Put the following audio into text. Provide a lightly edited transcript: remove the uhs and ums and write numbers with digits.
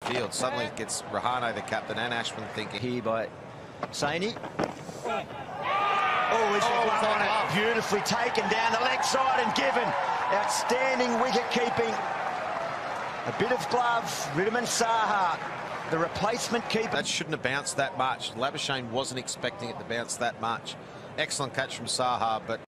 field. Suddenly it gets Rahane, the captain, and Ashwin thinking. Here by Saini. Oh, he's on it. Beautifully taken down the leg side and given. Outstanding wicket keeping. A bit of glove. Wriddhiman Saha, the replacement keeper. That shouldn't have bounced that much. Labuschagne wasn't expecting it to bounce that much. Excellent catch from Saha, but